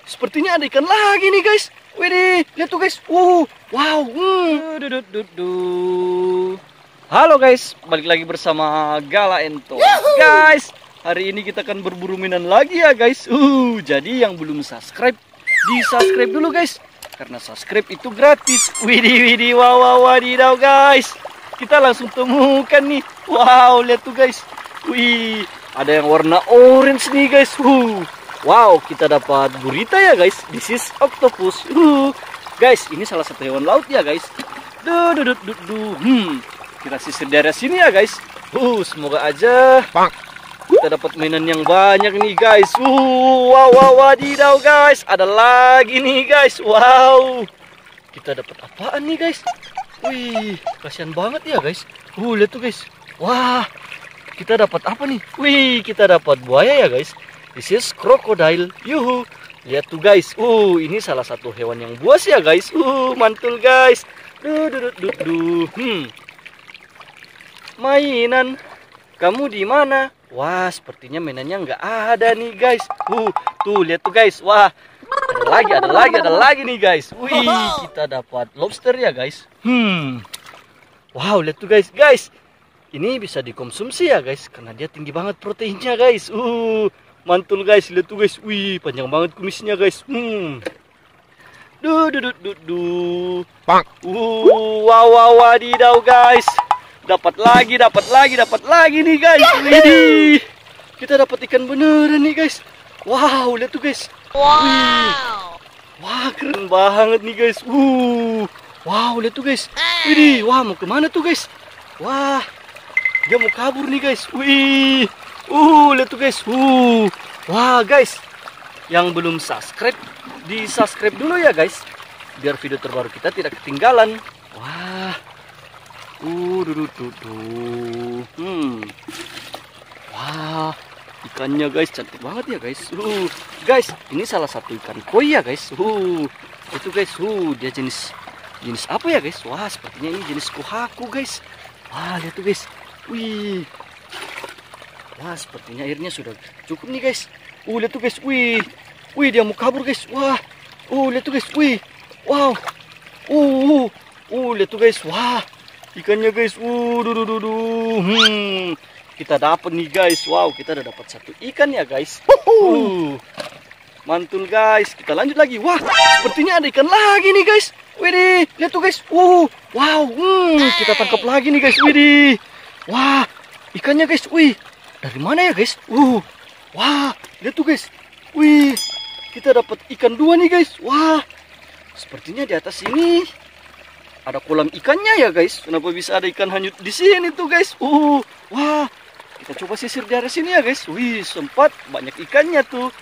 sepertinya ada ikan lagi nih guys. Wih, lihat tuh guys. Wow. Halo guys, balik lagi bersama Gala Ento. Guys, hari ini kita akan berburu mainan lagi ya guys. Jadi yang belum subscribe, di-subscribe dulu guys. Karena subscribe itu gratis. Widih, wow, wadidaw guys. Kita langsung temukan nih. Wow, lihat tuh guys. Wih, ada yang warna orange nih guys. Wow, kita dapat gurita ya guys. This is octopus. Guys, ini salah satu hewan laut ya guys. Kita sisir daerah sini ya guys. Semoga aja kita dapat mainan yang banyak nih guys. Wow, wadidaw guys. Ada lagi nih guys. Wow. Kita dapat apaan nih guys? Wih, kasihan banget ya guys. Lihat tuh guys. Wah, kita dapat apa nih? Wih, kita dapat buaya ya guys. This is crocodile. Yuhu. Lihat tuh guys. Ini salah satu hewan yang buas ya guys. Mantul guys. Mainan. Kamu di mana? Wah, sepertinya mainannya nggak ada nih guys. Tuh lihat tuh guys. Wah, ada lagi nih guys. Wih, kita dapat lobster ya guys. Wow, lihat tuh guys. Guys, ini bisa dikonsumsi ya guys, karena dia tinggi banget proteinnya guys. Mantul guys, lihat tuh guys. Wih, panjang banget kumisnya guys. Wow, wadidaw guys. Dapat lagi nih guys. Widih. Kita dapat ikan beneran nih guys. Wow, lihat tuh guys. Wow. Wah, keren banget nih guys. Wow, lihat tuh guys. Widih, wah mau kemana tuh guys? Wah, dia mau kabur nih guys. Wih. Lihat tuh guys. Wah guys, yang belum subscribe, di-subscribe dulu ya guys, biar video terbaru kita tidak ketinggalan. Wah. Wah, ikannya guys cantik banget ya guys. Guys, ini salah satu ikan koi ya guys. Itu guys, dia jenis apa ya guys? Wah, sepertinya ini jenis kohaku guys. Wah, lihat tuh guys. Wih. Wah, sepertinya airnya sudah cukup nih guys. Lihat tuh guys. Wih, dia mau kabur guys. Wah. Lihat tuh guys. Wih. Wow. Lihat tuh guys. Wah. Ikannya guys. Kita dapat nih guys. Wow, kita udah dapat satu ikan ya guys. Mantul guys. Kita lanjut lagi. Wah, sepertinya ada ikan lagi nih guys. Widih, lihat tuh guys. Wow. Kita tangkap lagi nih guys. Widih. Wah, ikannya guys. Wih, dari mana ya guys? Wah, lihat tuh guys. Wih, kita dapat ikan dua nih guys. Wah, sepertinya di atas ini ada kolam ikannya ya guys. Kenapa bisa ada ikan hanyut di sini tuh guys? Wah, kita coba sisir dari sini ya guys. Wih, sempat banyak ikannya tuh.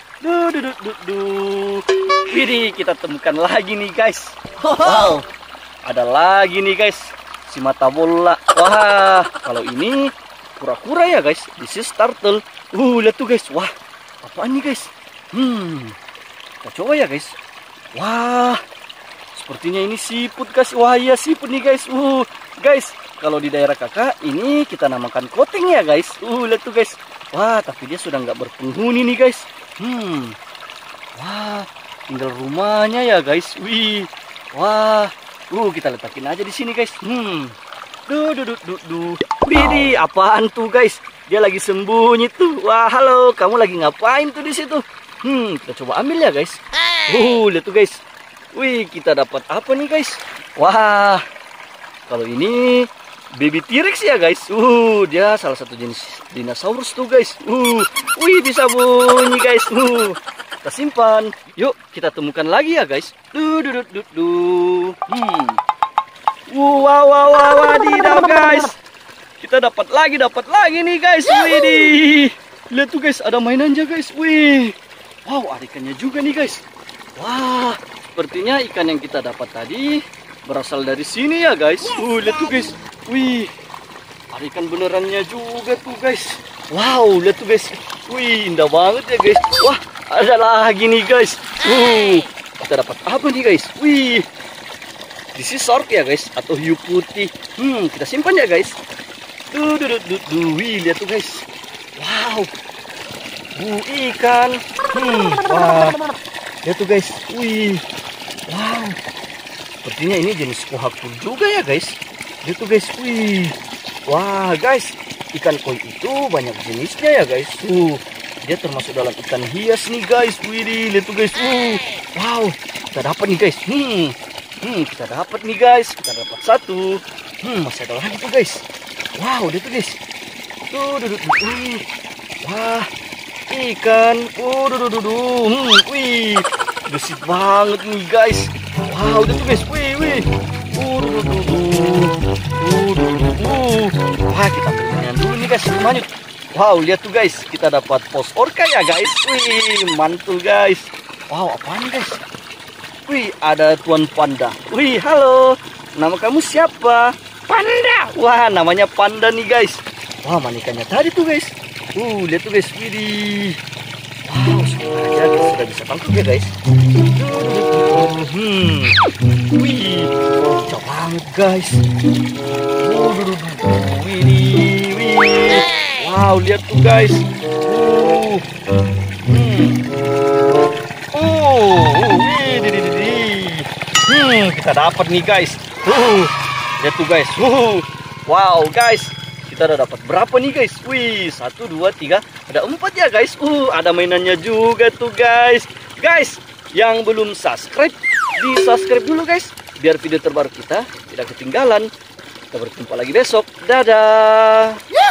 Widih, kita temukan lagi nih guys. Wow, ada lagi nih guys. Si mata bola. Wah, kalau ini kura-kura ya guys. This is turtle. Lihat tuh guys. Wah, apaan nih guys? Kita coba ya guys. Wah, sepertinya ini siput guys. Wah, iya siput nih guys. Guys, kalau di daerah kakak ini kita namakan koteng ya guys. Lihat tuh guys. Wah, tapi dia sudah nggak berpenghuni nih guys. Wah, tinggal rumahnya ya guys. Wih. Wah. Kita letakin aja di sini guys. Widih, apaan tuh guys? Dia lagi sembunyi tuh. Wah, halo, kamu lagi ngapain tuh di situ? Kita coba ambil ya guys. Lihat tuh guys. Wih, kita dapat apa nih guys? Wah, kalau ini baby T-Rex ya guys. Dia salah satu jenis dinosaurus tuh guys. Wih, bisa bunyi guys. Kita simpan. Yuk, kita temukan lagi ya guys. Wow, wadidaw guys. Kita dapat lagi nih guys. Widih. Lihat tuh guys, ada mainannya guys. Wih. Wow, ada ikannya juga nih guys. Wah, sepertinya ikan yang kita dapat tadi berasal dari sini ya guys. Lihat tuh guys. Wih. Ada ikan benerannya juga tuh guys. Wow, lihat tuh guys. Wih, indah banget ya guys. Wah, ada lagi nih guys. Kita dapat apa nih guys? Wih. This is shark ya guys, atau hiu putih. Kita simpan ya guys. Wih, lihat tuh guys. Wow. Ikan. Wah. Lihat tuh guys. Wih. Wow. Sepertinya ini jenis kohakul juga ya guys. Lihat tuh guys. Wih. Wah guys. Ikan koi itu banyak jenisnya ya guys. Dia termasuk dalam ikan hias nih guys. Wih. Lihat tuh guys. Wow. Kita dapat nih guys. Kita dapat nih guys. Kita dapat satu. Masih ada lagi tuh guys. Wow. Lihat tuh guys. Tuh. Wah. Ikan. Wih. Gesit banget nih guys. Wow, udah tuh guys. Wih. Wah, kita permainan dulu nih guys. Lanjut. Wow, lihat tuh guys. Kita dapat pos orca ya guys. Wih, mantul guys. Wow, apaan guys? Wih, ada Tuan Panda. Wih, halo. Nama kamu siapa? Panda. Wah, namanya Panda nih guys. Wah, mana ikannya tadi tuh guys. Lihat tuh guys. Wih. Wow, semoga aja kita sudah bisa tangkap ya guys. Wih, jauh banget guys. Wih. Wow, lihat tuh guys. Kita dapat nih guys. Lihat tuh guys. Wow guys. Kita udah dapat berapa nih guys? Wih, 1, 2, 3, ada 4 ya guys. Ada mainannya juga tuh guys. Guys, yang belum subscribe, di subscribe dulu guys, biar video terbaru kita tidak ketinggalan. Kita berjumpa lagi besok. Dadah.